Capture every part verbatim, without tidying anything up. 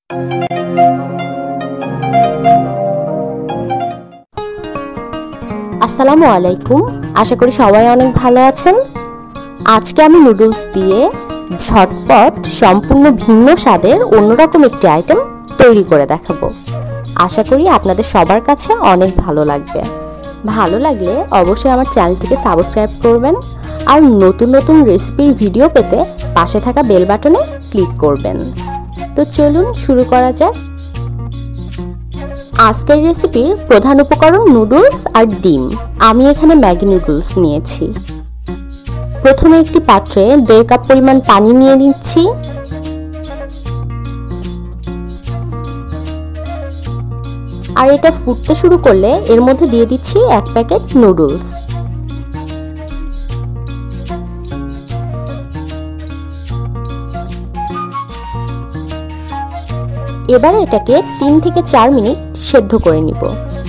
আসসালামু আলাইকুম, আশা করি সবাই অনেক ভালো আছেন। আজকে আমি নুডলস দিয়ে ঝটপট সম্পূর্ণ ভিন্ন স্বাদের অন্যরকম একটি আইটেম তৈরি করে দেখাবো। আশা করি আপনাদের সবার কাছে অনেক ভালো লাগবে। ভালো লাগলে অবশ্যই আমার চ্যানেলটিকে সাবস্ক্রাইব করবেন আর নতুন নতুন রেসিপির ভিডিও পেতে পাশে থাকা বেল বাটনে ক্লিক করবেন। তো চলুন শুরু করা যাক। আজকের রেসিপির প্রধান উপকরণ নুডলস আর ডিম। আমি এখানে ম্যাগি নুডলস নিয়েছি। প্রথমে একটি পাত্রে দেড় কাপ পরিমাণ পানি নিয়ে নিচ্ছি। আর এটা ফুটতে শুরু করলে এর মধ্যে দিয়ে দিচ্ছি এক প্যাকেট নুডলস। এবার এটাকে তিন থেকে চার মিনিট সেদ্ধ করে নিব।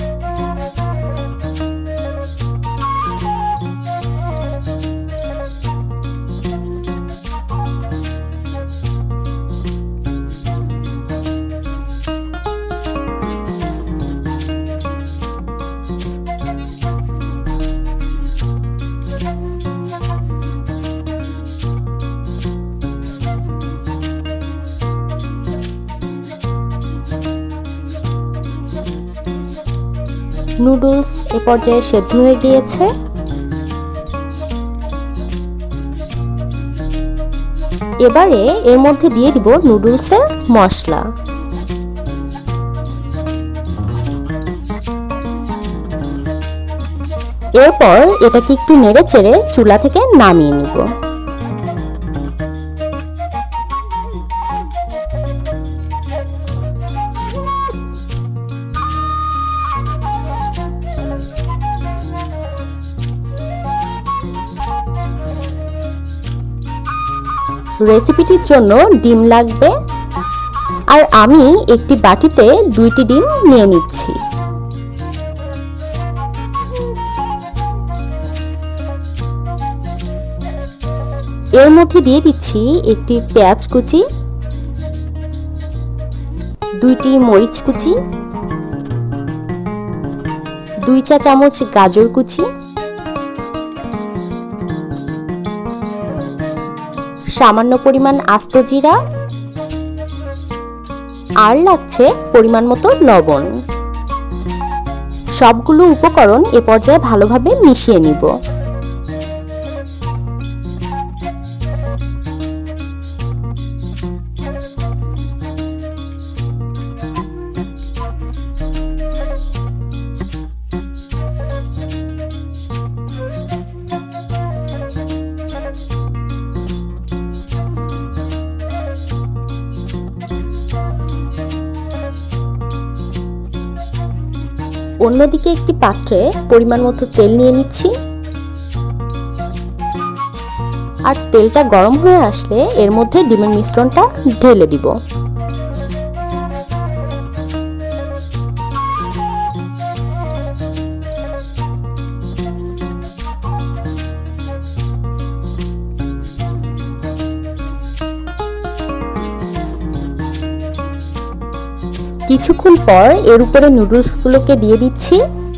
নুডলস এ পর্যায়ে সেদ্ধ হয়ে গিয়েছে। এবারে এর মধ্যে দিয়ে দিব নুডলসের মশলা। এরপর এটাকে একটু নেড়ে চেড়ে চুলা থেকে নামিয়ে নিব। রেসিপিটির জন্য ডিম লাগবে, আর আমি একটি বাটিতে দুইটি ডিম নিয়ে নিচ্ছি। এর মধ্যে দিয়ে দিচ্ছি একটি পেঁয়াজ কুচি, দুইটি মরিচ কুচি, দুই চা চামচ গাজর কুচি, সামান্য পরিমাণ আস্ত জিরা, আর লাগছে পরিমাণ মতো লবণ। সবগুলো উপকরণ এ পর্যায়ে ভালোভাবে মিশিয়ে নিব। অন্যদিকে একটি পাত্রে পরিমাণ মতো তেল নিয়ে নিচ্ছি, আর তেলটা গরম হয়ে আসলে এর মধ্যে ডিমের মিশ্রণটা ঢেলে দিব। কিছুক্ষণ পর এর উপরে নুডলসগুলোকে দিয়ে দিচ্ছি।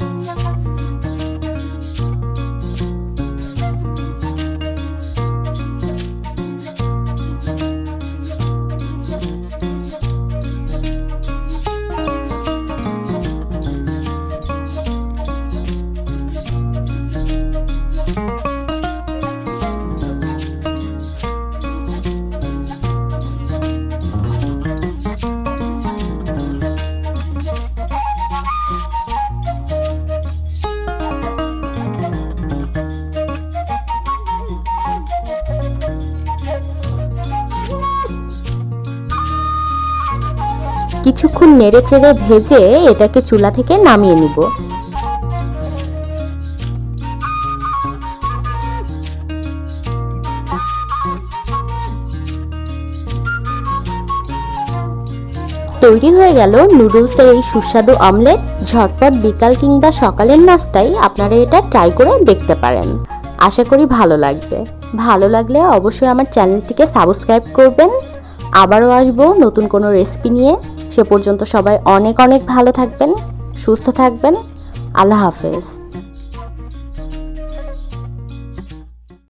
কিছুক্ষণ নেড়ে চেড়ে ভেজে এটাকে চুলা থেকে নামিয়ে নিব। তৈরি হয়ে গেল নুডলসের এই সুস্বাদু অমলেট। ঝটপট বিকাল কিংবা সকালের নাস্তায় আপনারা এটা ট্রাই করে দেখতে পারেন। আশা করি ভালো লাগবে। ভালো লাগলে অবশ্যই আমার চ্যানেলটিকে সাবস্ক্রাইব করবেন। আবারও আসবো নতুন কোনো রেসিপি নিয়ে। সে পর্যন্ত সবাই অনেক অনেক ভালো থাকবেন, সুস্থ থাকবেন। আল্লাহ হাফেজ।